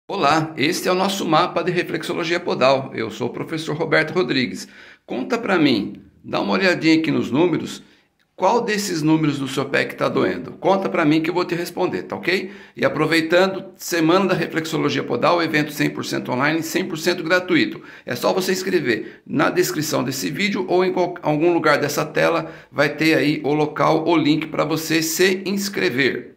Olá, este é o nosso mapa de reflexologia podal. Eu sou o professor Roberto Rodrigues. Conta para mim, dá uma olhadinha aqui nos números. Qual desses números do seu pé que está doendo? Conta para mim que eu vou te responder, tá ok? E aproveitando, Semana da Reflexologia Podal, evento 100% online, 100% gratuito. É só você inscrever na descrição desse vídeo ou em algum lugar dessa tela vai ter aí o local, o link para você se inscrever.